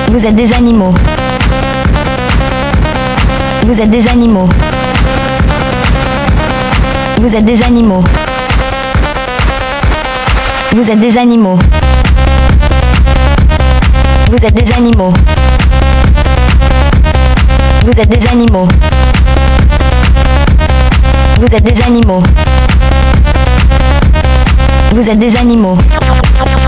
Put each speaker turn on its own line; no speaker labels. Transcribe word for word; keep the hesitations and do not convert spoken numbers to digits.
Vous êtes des animaux. Vous êtes des animaux. Vous êtes des animaux. Vous êtes des animaux. Vous êtes des animaux. Vous êtes des animaux. Vous êtes des animaux. Vous êtes des animaux.